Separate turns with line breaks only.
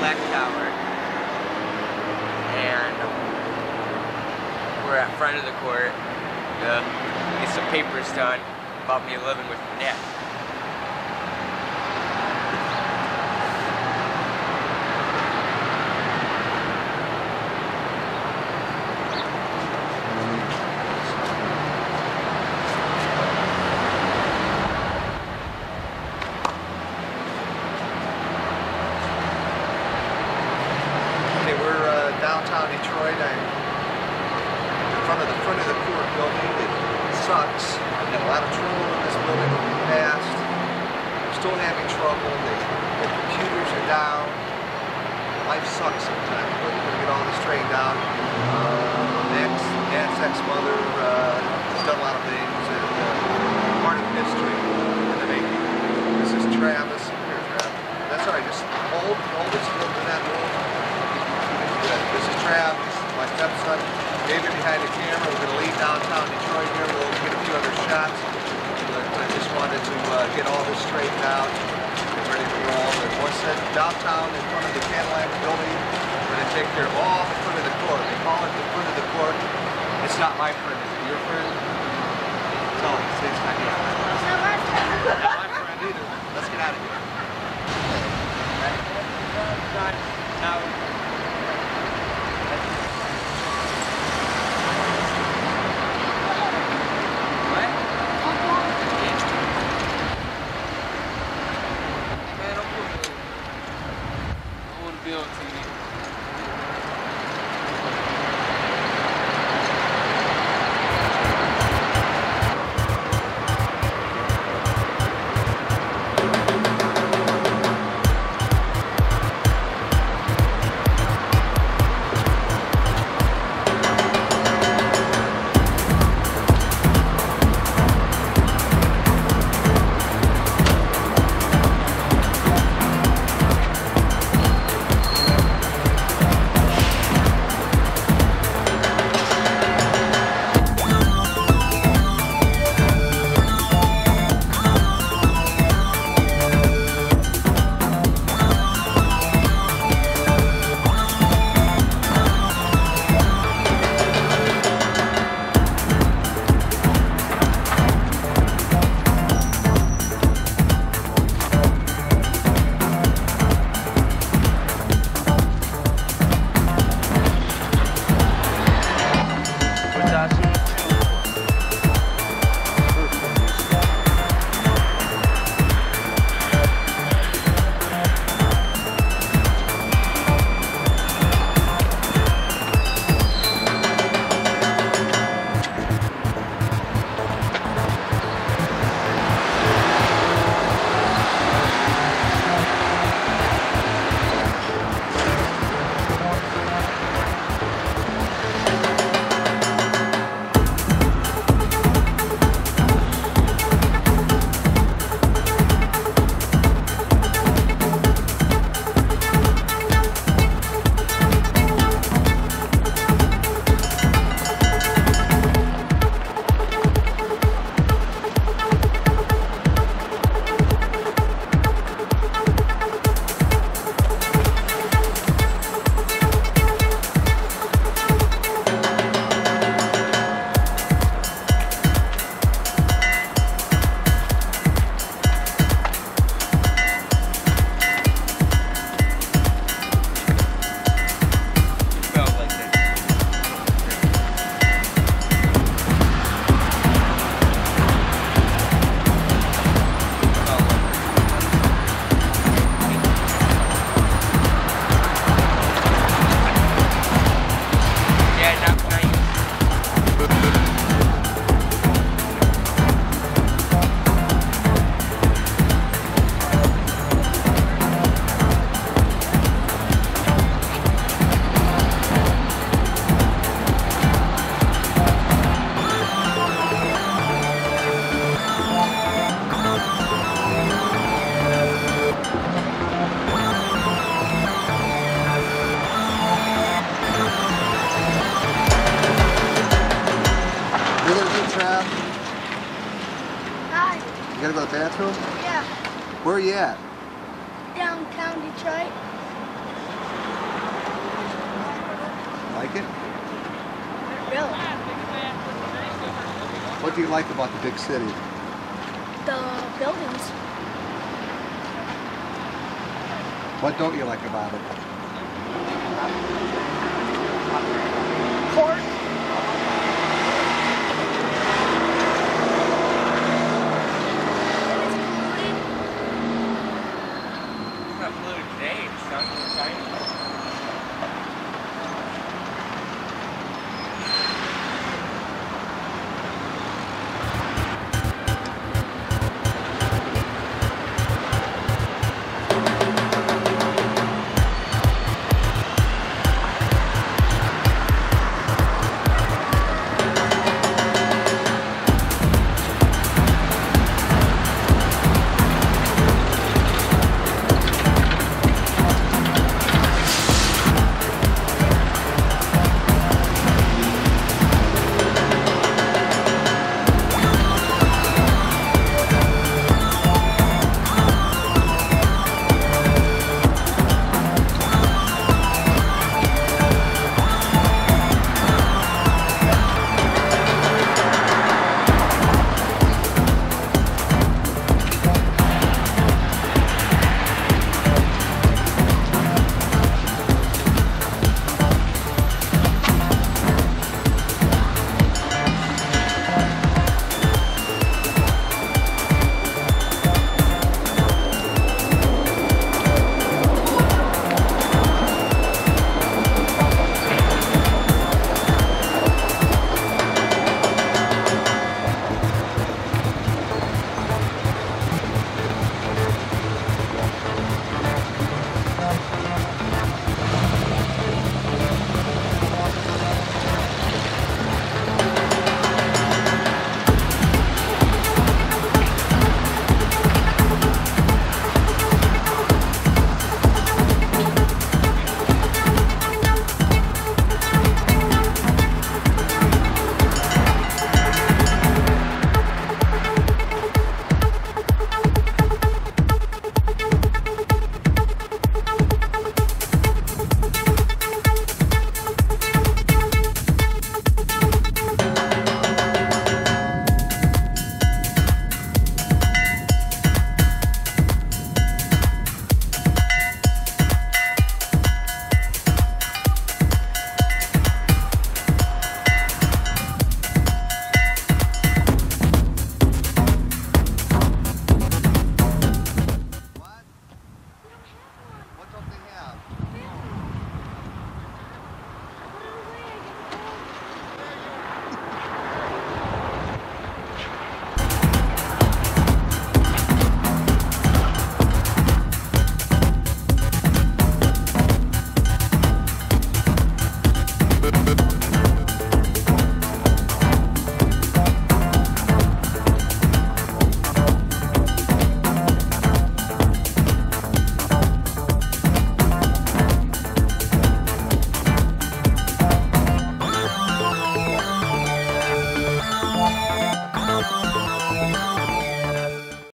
Laserpack tower, and we're at front of the court. Get some papers done about me living with my dad.
Downtown Detroit. I'm in front of the court building. It sucks. I've had a lot of trouble in this building in the past. I'm still having trouble. The computers are down. Life sucks sometimes, but we're going to get all this straightened out. Dad's ex-mother has done a lot of things, and part of history in the making. This is Travis. Here, Travis. That's all right. Just hold this look in that room. This is Travis, my stepson. David behind the camera. We're going to leave downtown Detroit here. We'll get a few other shots. But I just wanted to get all this straightened out and ready to roll. And once that's downtown in front of the Cadillac building, we're going to take care of all the front of the court. They call it the front of the court. It's not my friend. Is it your friend? No, it's not your friend. It's not my friend. Not my friend either. Let's get out of here.
Now.
You gotta go to the bathroom?
Yeah.
Where are you at?
Downtown Detroit.
like it?
Really?
What do you like about the big city?
The buildings.
What don't you like about it?
Court.